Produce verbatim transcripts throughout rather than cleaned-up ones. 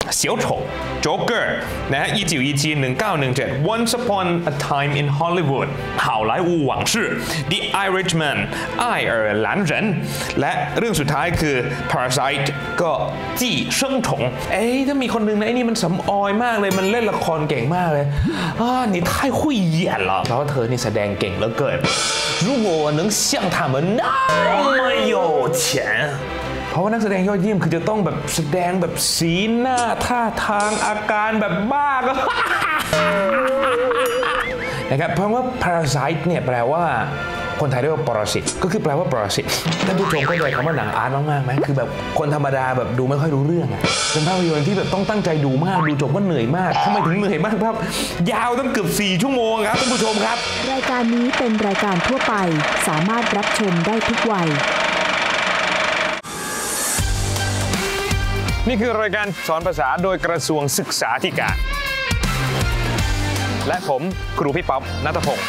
เสี่ยวโฉโจ๊กเกอร์นะฮะ一九一七 หนึ่งเก้าหนึ่งเจ็ด Once Upon a Time in Hollywood 好莱坞往事 The Irishman 爱尔兰人และเรื่องสุดท้ายคือ Parasite ก็จี่เซิ่งถงเอ้ยถ้ามีคนหนึ่งนะไอ้นี่มันสำออยมากเลยมันเล่นละครเก่งมากเลยอ่านี่太会演了เพราะว่าเธอนี่แสดงเก่งเหลือเกิน如果我能像他们那么有钱เพราะว่านักแสดงยอดเยี่ยมคือจะต้องแบบแสดงแบบสีหน้าท่าทางอาการแบบบ้าก็ นะครับเพราะว่า Parasite เนี่ยแปลว่าคนไทยเรียกว่าปรสิตก็คือแปลว่าปรสิตท่านผู้ชมเข้าใจคำว่าหนังอาร์ตมากๆไหมคือแบบคนธรรมดาแบบดูไม่ค่อยรู้เรื่องอะเป็นภาพยนตร์ที่แบบต้องตั้งใจดูมากดูจบก็เหนื่อยมากทำไมถึงเหนื่อยมากครับยาวตั้งเกือบสี่ชั่วโมงครับท่านผู้ชมครับรายการนี้เป็นรายการทั่วไปสามารถรับชมได้ทุกวัยนี่คือรายการสอนภาษาโดยกระทรวงศึกษาธิการและผมครูพี่ป๊อปณัฐพงศ์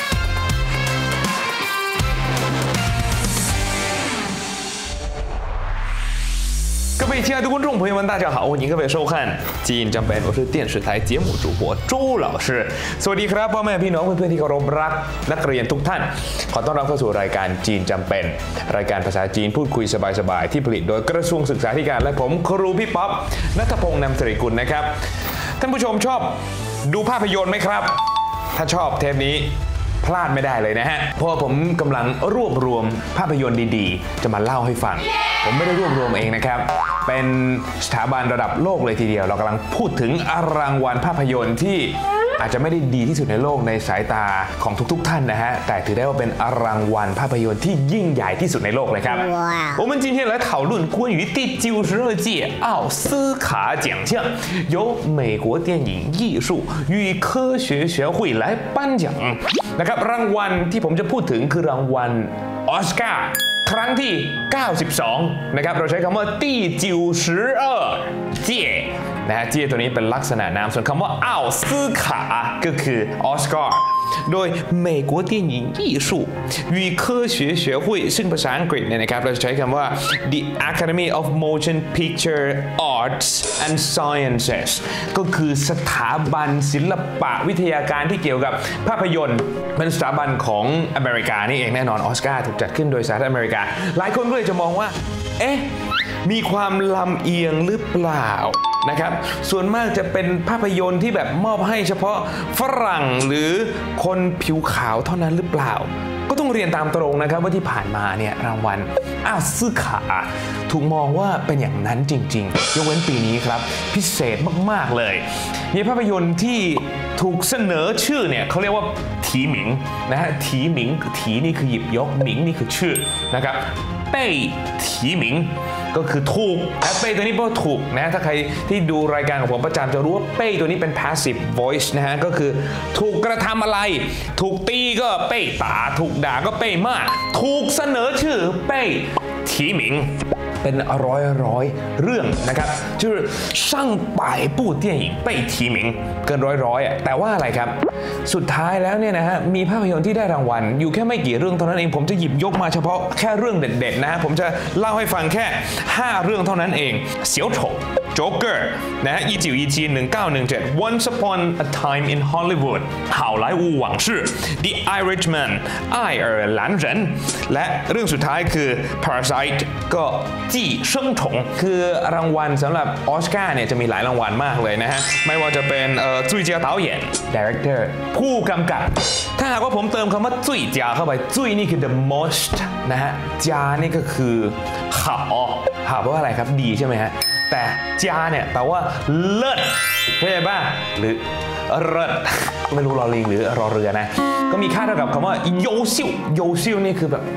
各位亲爱的观众朋友们，大家好，欢迎各位收看《基因จำเป็น》，我是电视台节目主播周老师。สวัสดีครับพ่อแม่พี่น้องเพื่อนๆที่เคารพรักนักเรียนทุกท่านขอต้อนรับเข้าสู่รายการจีนจำเป็นรายการภาษาจีนพูดคุยสบายๆที่ผลิตโดยกระทรวงศึกษาธิการและผมครูพี่ป๊อปณัฐพงศ์นำสิริกุลนะครับท่านผู้ชมชอบดูภาพยนตร์ไหมครับถ้าชอบเทปนี้พลาดไม่ได้เลยนะฮะเพราะว่าผมกำลังรวบรวมภาพยนตร์ดีๆจะมาเล่าให้ฟังผมไม่ได้รวบรวมเองนะครับเป็นสถาบันระดับโลกเลยทีเดียวเรากำลังพูดถึงรางวัลภาพยนตร์ที่อาจจะไม่ได้ดีที่สุดในโลกในสายตาของทุกๆท่านนะฮะแต่ถือได้ว่าเป็นรางวัลภาพยนตร์ที่ยิ่งใหญ่ที่สุดในโลกเลยครับ我们今天来讨论关于第九十二届奥斯卡奖项由美国电影艺术与科学学会来颁奖นะครับรางวัลที่ผมจะพูดถึงคือรางวัลออสการ์ครั้งที่เก้าสิบสองนะครับเราใช้คำว่า第九十二届นะฮะเจียตัวนี้เป็นลักษณะนามส่วนคำว่า奥斯卡ก็คือออสการ์โดย美国电影艺术与科学学会ซึ่งภาษาอังกฤษเนี่ยนะครับเราใช้คำว่า The Academy of Motion Picture Arts and Sciences ก็คือสถาบันศิลปะวิทยาการที่เกี่ยวกับภาพยนตร์เป็นสถาบันของอเมริกานี่เองแน่นอนออสการ์ถูกจัดขึ้นโดยสหรัฐอเมริกาหลายคนก็เลยจะมองว่าเอ๊ะมีความลำเอียงหรือเปล่านะครับส่วนมากจะเป็นภาพยนตร์ที่แบบมอบให้เฉพาะฝรั่งหรือคนผิวขาวเท่านั้นหรือเปล่าก็ต้องเรียนตามตรงนะครับว่าที่ผ่านมาเนี่ยรางวัลอ้าวซื้อขาถูกมองว่าเป็นอย่างนั้นจริงๆยกเว้นปีนี้ครับพิเศษมากๆเลยมีภาพยนตร์ที่ถูกเสนอชื่อเนี่ยเขาเรียกว่าถีหมิงนะฮะถีหมิงถีนี่คือหยิบยกหมิงนี่คือชื่อนะครับเป้ถีหมิงก็คือถูกและเป้ตัวนี้แปลว่าถูกนะถ้าใครที่ดูรายการของผมประจำจะรู้ว่าเป้ตัวนี้เป็น passive voice นะฮะก็คือถูกกระทำอะไรถูกตีก็เป้ตาถูกด่าก็เป้มากถูกเสนอชื่อเป้ถีหมิงเป็นร้อยร้อยเรื่องนะครับชื่อช่างป่ายปู้เตี้ยหญิงเป้ถีหมิงเกินร้อยร้อยอ่ะแต่ว่าอะไรครับสุดท้ายแล้วเนี่ยนะฮะมีภาพยนตร์ที่ได้รางวัลอยู่แค่ไม่กี่เรื่องเท่านั้นเองผมจะหยิบยกมาเฉพาะแค่เรื่องเด็ดๆนะฮะผมจะเล่าให้ฟังแค่ห้าเรื่องเท่านั้นเองเสี่ยวโฉโจ๊กเกอร์นะฮะ一九一七 หนึ่งเก้าหนึ่งเจ็ด Once Upon a Time in Hollywood 好莱坞往事 The Irishman 爱尔兰人และเรื่องสุดท้ายคือ Parasite ก็จี่เซิ่งถงคือรางวัลสำหรับออสการ์เนี่ยจะมีหลายรางวัลมากเลยนะฮะไม่ว่าจะเป็นเอ่อ最佳导演 Director ผู้กำกับถ้าหากว่าผมเติมคำว่า最佳เข้าไป最นี่คือ the most นะฮะจานี่ก็คือ好好แปลว่าอะไรครับดีใช่ไหมฮะแต่จาเนี่ยแปลว่าเลิศเข้าใจป่ะหรือเลิศไม่รู้รอลิงหรือรอเรือนะก็มีค่าเท่ากับคำว่าโยซิวโยซิวนี่คือแบบ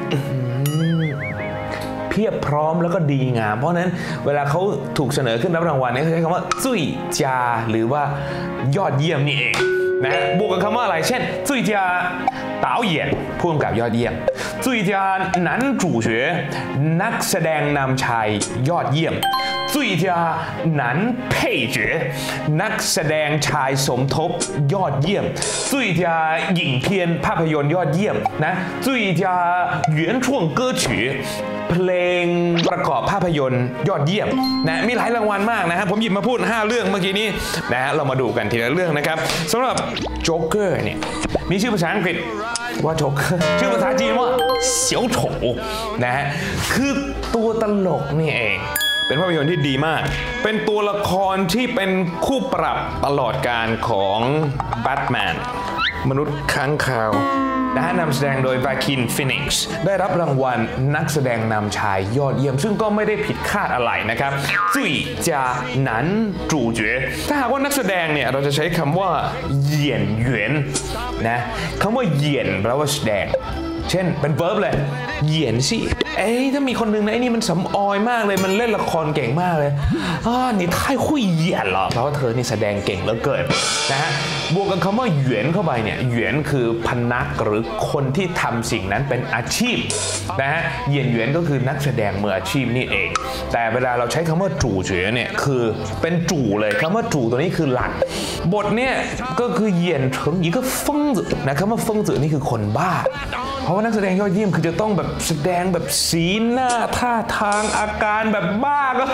เพียบพร้อมแล้วก็ดีงามเพราะนั้นเวลาเขาถูกเสนอขึ้นรับรางวัลเนี่ยเขาใช้คำว่าจุ้ยจาหรือว่ายอดเยี่ยมนี่เองนะบวกกับคำว่าอะไรเช่นจุ้ยจา导演ผู้กำกับยอดเยี่ยม最佳男主角นักแสดงนำชายยอดเยี่ยม最佳男配角นักแสดงชายสมทบยอดเยี่ยม最佳影片ภาพยนตร์ยอดเยี่ยมนะ最佳原创歌曲เพลงประกอบภาพยนตร์ยอดเยี่ยมนะมีหลายรางวัลมากนะฮะผมหยิบมาพูดห้าเรื่องเมื่อกี้นี้นะฮะเรามาดูกันทีละเรื่องนะครับสำหรับโจ๊กเกอร์เนี่ยมีชื่อภาษาอังกฤษว่าโจ๊กเกอร์ชื่อภาษาจีนว่าเสี่ยวโฉนะฮะคือตัวตลกนี่เองเป็นภาพยนตร์ที่ดีมากเป็นตัวละครที่เป็นคู่ปรับตลอดการของแบทแมนมนุษย์ค้างคาวนะฮะนำแสดงโดย Joaquin Phoenix ได้รับรางวัลนักแสดงนำชายยอดเยี่ยมซึ่งก็ไม่ได้ผิดคาดอะไรนะครับ最佳男主角ถ้าหากว่านักแสดงเนี่ยเราจะใช้คำว่าเหยี่ยนเหวียนนะคำว่าเหยี่ยนแปลว่าแสดงเช่นเป็น verb เลยเหยียนสิเอ้ยถ้ามีคนหนึ่งนะไอ้นี่มันสำออยมากเลยมันเล่นละครเก่งมากเลยอ่านี่太会演了เพราะว่าเธอนี่แสดงเก่งเหลือเกินนะฮะบวกกับคำว่าเหวียนเข้าไปเนี่ยเหวียนคือพนักหรือคนที่ทำสิ่งนั้นเป็นอาชีพนะฮะเหยียนเหวียนก็คือนักแสดงมืออาชีพนี่เองแต่เวลาเราใช้คำว่าจู่เฉยเนี่ยคือเป็นจู่เลยคำว่าจู่ตัวนี้คือหลักบทเนี่ยก็คือเหยียนถึงอีกก็ฟงจืนะคำว่าฟงจืนี่คือคนบ้าเพราะว่านักแสดงยอดเยี่ยมคือจะต้องแบบแสดงแบบสีหน้าท่าทางอาการแบบบ้าก็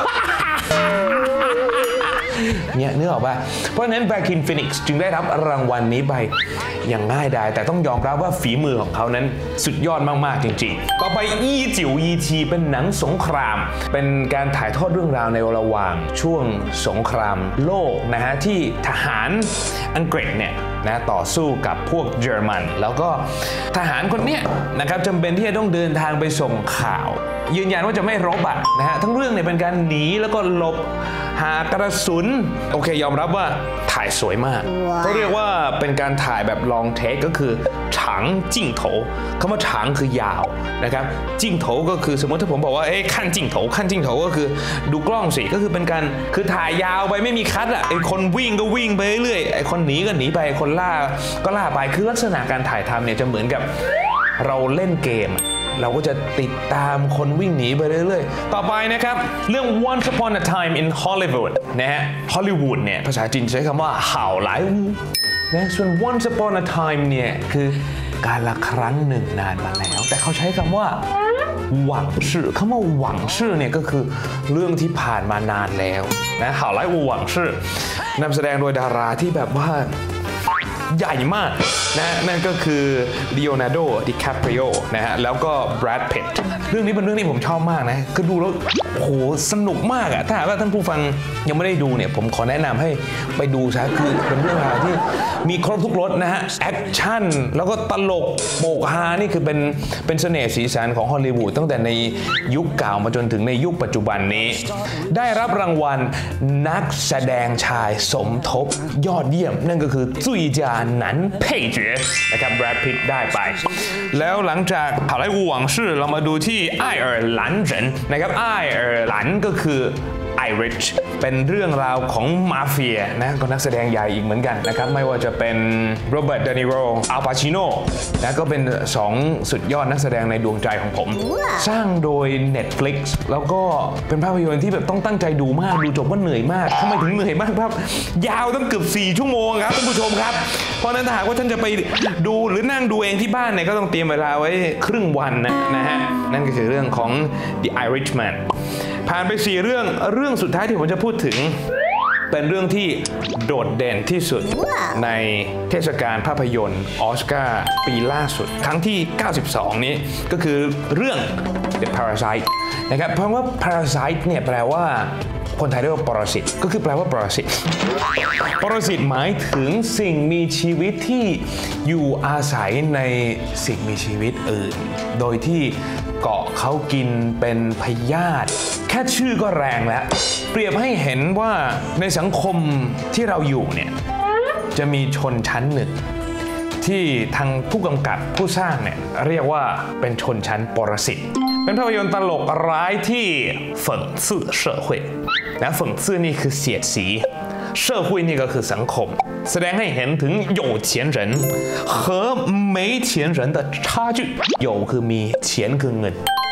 เนี่ยนึกออกป่ะเพราะฉะนั้น Joaquin Phoenix จึงได้รับรางวัลนี้ไปอย่างง่ายดายแต่ต้องยอมรับว่าฝีมือของเขานั้นสุดยอดมากๆจริงๆต่อไปอีจิ๋วอีทีเป็นหนังสงครามเป็นการถ่ายทอดเรื่องราวในระหว่างช่วงสงครามโลกนะฮะที่ทหารอังกฤษเนี่ยนะต่อสู้กับพวกเยอรมันแล้วก็ทหารคนเนี้ยนะครับจำเป็นที่จะต้องเดินทางไปส่งข่าวยืนยันว่าจะไม่รบอ่ะนะฮะทั้งเรื่องเนี่ยเป็นการหนีแล้วก็หลบหากระสุนโอเคยอมรับว่าถ่ายสวยมากเขาเรียกว่าเป็นการถ่ายแบบลองเทคก็คือฉางจิ้งโถคำว่าฉางคือยาวนะครับจิ้งโถก็คือสมมติถ้าผมบอกว่าเอ้ขั้นจิ้งโถขั้นจิ้งโถก็คือดูกล้องสิก็คือเป็นการคือถ่ายยาวไปไม่มีคัทอ่ะไอคนวิ่งก็วิ่งไปเรื่อยไอคนหนีก็หนีไปคนล่าก็ล่าไปคือลักษณะการถ่ายทำเนี่ยจะเหมือนกับเราเล่นเกมเราก็จะติดตามคนวิ่งหนีไปเรื่อยๆต่อไปนะครับเรื่อง Once Upon a Time in Hollywood นะฮะ Hollywood เนี่ยภาษาจีนใช้คำว่าห่าวหลายวูนะส่วน Once Upon a Time เนี่ยคือการละครั้งหนึ่งนานมาแล้วแต่เขาใช้คำว่าหวังชื่อคำว่าหวังชื่อเนี่ยก็คือเรื่องที่ผ่านมานานแล้วนะห่าวหลายวูหวังชื่อนำแสดงโดยดาราที่แบบว่าใหญ่มากนะนั่นก็คือลีโอนาร์โด ดิคาปริโอนะฮะแล้วก็แบรด พิตต์เรื่องนี้เป็นเรื่องที่ผมชอบมากนะคือดูแล้วโอ้โหสนุกมากอะถ้าหากว่าท่านผู้ฟังยังไม่ได้ดูเนี่ยผมขอแนะนำให้ไปดูซะคือเป็นเรื่องราวที่มีครบทุกรสนะฮะแอคชั่นแล้วก็ตลกโปกฮานี่คือเป็นเป็นเสน่ห์สีสันของฮอลลีวูดตั้งแต่ในยุคเก่ามาจนถึงในยุคปัจจุบันนี้ได้รับรางวัลนักแสดงชายสมทบยอดเยี่ยมนั่นก็คือจุยจาหนันเพ่เจ๋นะครับแบรด พิตต์ได้ไปแล้วหลังจาก好莱坞往事เรามาดูที่ไอร์หลันเฉินนะครับไอร์หลันก็คือไอริชเป็นเรื่องราวของมาเฟียนะก็นักแสดงใหญ่อีกเหมือนกันนะครับไม่ว่าจะเป็นโรเบิร์ต เดนิโร อัลปาชิโนนะก็เป็นสองสุดยอดนักแสดงในดวงใจของผมสร้างโดย Netflix แล้วก็เป็นภาพยนตร์ที่แบบต้องตั้งใจดูมากดูจบว่าเหนื่อยมากทำไมถึงเหนื่อยมากครับยาวตั้งเกือบสี่ชั่วโมงครับท่านผู้ชมครับเพราะนั้นถ้าหากว่าท่านจะไปดูหรือนั่งดูเองที่บ้านเนี่ยก็ต้องเตรียมเวลาไว้ครึ่งวันนะนะฮะนั่นก็คือเรื่องของ The Irishman ผ่านไปสี่เรื่องเรื่องสุดท้ายที่ผมจะพูดถึงเป็นเรื่องที่โดดเด่นที่สุดในเทศกาลภาพยนตร์ออสการ์ปีล่าสุดครั้งที่เก้าสิบสองนี้ก็คือเรื่อง The Parasite นะครับเพราะว่า Parasite เนี่ยแปลว่าคนไทยเรียกว่าปรสิตก็คือแปลว่าปรสิตปรสิตหมายถึงสิ่งมีชีวิตที่อยู่อาศัยในสิ่งมีชีวิตอื่นโดยที่เกาะเขากินเป็นพยาธิแค่ชื่อก็แรงแล้วเปรียบให้เห็นว่าในสังคมที่เราอยู่เนี่ยจะมีชนชั้นหนึ่งที่ทางผู้กำกับผู้สร้างเนี่ยเรียกว่าเป็นชนชั้นปรสิตเป็นภาพยนตร์ตลกร้ายที่讽刺社会นะ讽刺นี่คือเสียดสี社会นี่ก็คือสังคมแสดงให้เห็นถึง有钱人和没钱人的差距有คือมีเฉียนคือเงิน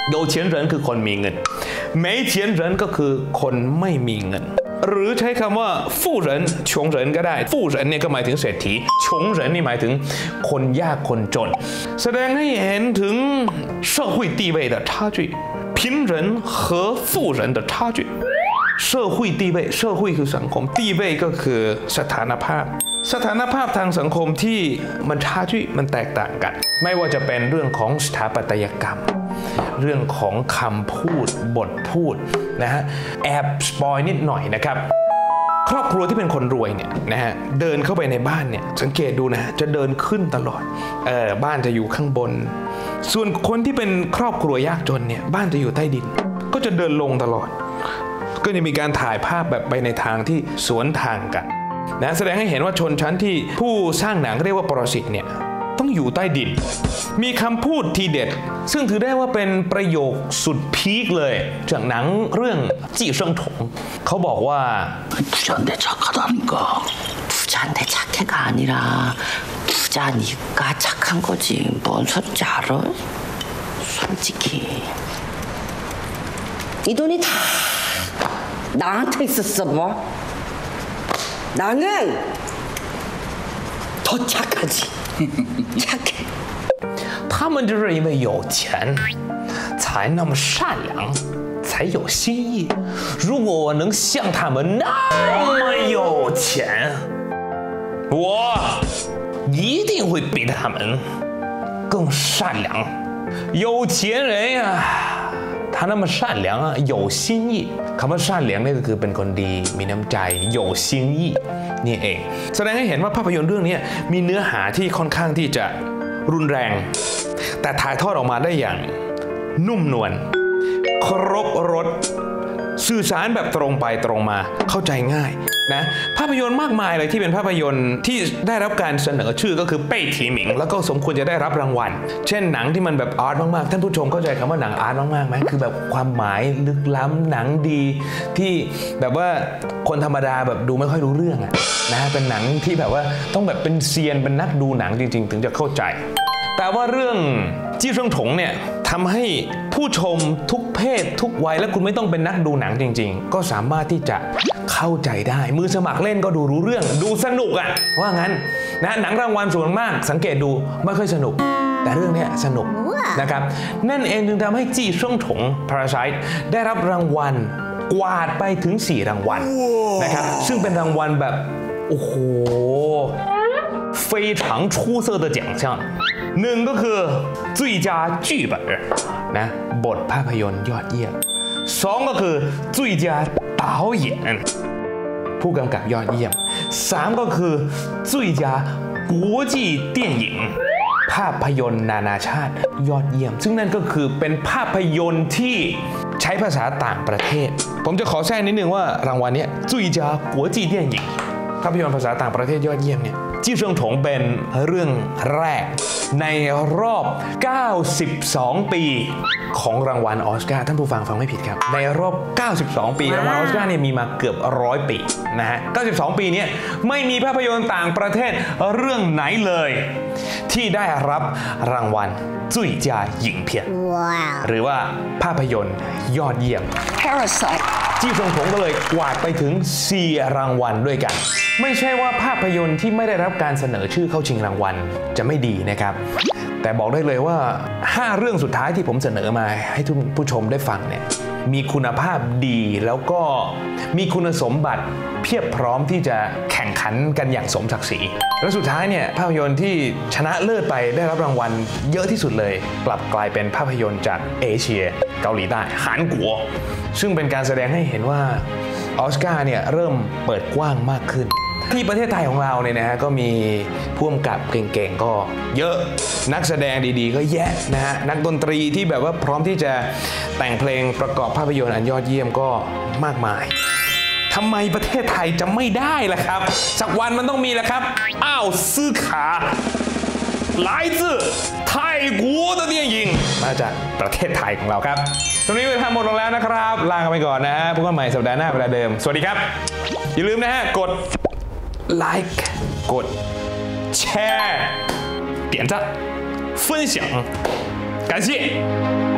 有钱人คือคนมีเงิน没钱人ก็คือคนไม่มีเงินหรือใช้คำว่า富人穷人ก็ได้富人เนี่ยก็หมายถึงเศรษฐี穷人นี่หมายถึงคนยากคนจนแสดงให้เห็นถึง社会地位的差距贫人和富人的差距社会地位社会คือสังคม地位ก็คือสถานภาพสถานภาพทางสังคมที่มัน差距มันแตกต่างกันไม่ว่าจะเป็นเรื่องของสถาปัตยกรรมเรื่องของคำพูดบทพูดนะฮะแอบสปอยนิดหน่อยนะครับครอบครัวที่เป็นคนรวยเนี่ยนะฮะเดินเข้าไปในบ้านเนี่ยสังเกตดูนะฮะจะเดินขึ้นตลอดเออบ้านจะอยู่ข้างบนส่วนคนที่เป็นครอบครัวยากจนเนี่ยบ้านจะอยู่ใต้ดินก็จะเดินลงตลอดก็จะมีการถ่ายภาพแบบไปในทางที่สวนทางกันนะแสดงให้เห็นว่าชนชั้นที่ผู้สร้างหนังเรียกว่าปรสิตเนี่ยต้องอยู่ใต้ดินมีคำพูดทีเด็ดซึ่งถือได้ว่าเป็นประโยคสุดพีคเลยจากหนังเรื่องจีเซิงถงเขาบอกว่า 착하지 착해 他们就是因为有钱才那么善良才有心意如果我能像他们那么有钱我一定会比他们更善良有钱人呀他那么善良啊有心意คำว่า善良นี่ก็คือเป็นคนดีมีน้ำใจ有心意นี่เองแสดงให้เห็นว่าภาพยนตร์เรื่องนี้มีเนื้อหาที่ค่อนข้างที่จะรุนแรงแต่ถ่ายทอดออกมาได้อย่างนุ่มนวลครบรสสื่อสารแบบตรงไปตรงมาเข้าใจง่ายนะภาพยนตร์มากมายเลยที่เป็นภาพยนตร์ที่ได้รับการเสนอชื่อก็คือเป้ยถีหมิงแล้วก็สมควรจะได้รับรางวัลเช่นหนังที่มันแบบอาร์ตมากๆท่านผู้ชมเข้าใจคำว่าหนังอาร์ตมากๆไหมคือแบบความหมายลึกล้ำหนังดีที่แบบว่าคนธรรมดาแบบดูไม่ค่อยรู้เรื่องอะนะเป็นหนังที่แบบว่าต้องแบบเป็นเซียนเป็นนักดูหนังจริงๆถึงจะเข้าใจแต่ว่าเรื่องจี้เซิงถงเนี่ยทำให้ผู้ชมทุกเพศทุกวัยและคุณไม่ต้องเป็นนักดูหนังจริงๆก็สามารถที่จะเข้าใจได้มือสมัครเล่นก็ดูรู้เรื่องดูสนุกอ่ะว่างั้นนะหนังรางวัลส่วนมากสังเกตดูไม่ค่อยสนุกแต่เรื่องนี้สนุกนะครับนั่นเองจึงทำให้จี้เซิงถง Parasite ได้รับรางวัลกวาดไปถึงสี่รางวัลนะครับซึ่งเป็นรางวัลแบบโอ้โห非常出色的奖项หนึ่งก็คือ最佳剧本นะบทภาพยนตร์ยอดเยี่ยมสองก็คือ最佳导演ผู้กำกับยอดเยี่ยมสามก็คือ最佳国际电影ภาพยนตร์นานาชาติยอดเยี่ยมซึ่งนั่นก็คือเป็นภาพยนตร์ที่ใช้ภาษาต่างประเทศผมจะขอแทรกนิดนึงว่ารางวัลนี้最佳国际电影ภาพยนตร์ภาษาต่างประเทศยอดเยี่ยมเนี่ยจี้เซิงถงเป็นเรื่องแรกในรอบเก้าสิบสองปีของรางวัลออสการ์ท่านผู้ฟังฟังไม่ผิดครับในรอบเก้าสิบสองปีรางวัลออสการ์เนี่ยมีมาเกือบร้อยปีนะฮะเก้าสิบสองปีนี้ไม่มีภาพยนตร์ต่างประเทศเรื่องไหนเลยที่ได้รับรางวัล最佳影片หรือว่าภาพยนตร์ยอดเยี่ยม Parasite จี้เซิงถงก็เลยกวาดไปถึงสี่รางวัลด้วยกันไม่ใช่ว่าภาพยนตร์ที่ไม่ได้รับการเสนอชื่อเข้าชิงรางวัลจะไม่ดีนะครับแต่บอกได้เลยว่าห้าเรื่องสุดท้ายที่ผมเสนอมาให้ทุกผู้ชมได้ฟังเนี่ยมีคุณภาพดีแล้วก็มีคุณสมบัติเพียบพร้อมที่จะแข่งขันกันอย่างสมศักดิ์ศรีและสุดท้ายเนี่ยภาพยนตร์ที่ชนะเลิศไปได้รับรางวัลเยอะที่สุดเลยกลับกลายเป็นภาพยนตร์จากเอเชียเกาหลีใต้ฮานกัวซึ่งเป็นการแสดงให้เห็นว่าออสการ์เนี่ยเริ่มเปิดกว้างมากขึ้นที่ประเทศไทยของเราเนี่ยนะฮะก็มีผู้กำกับเก่งๆก็เยอะนักแสดงดีๆก็แยะนะฮะนักดนตรีที่แบบว่าพร้อมที่จะแต่งเพลงประกอบภาพยนตร์อันยอดเยี่ยมก็มากมายทำไมประเทศไทยจะไม่ได้ล่ะครับสักวันมันต้องมีแหละครับอ้าวซื้อขา来自泰国的电影มาจากประเทศไทยของเราครับตรงนี้เวลาหมดลงแล้วนะครับลากันไปก่อนนะฮะพบกันใหม่สัปดาห์หน้าเวลาเดิมสวัสดีครับอย่าลืมนะฮะกดไลค์กดแชร์点赞分享感谢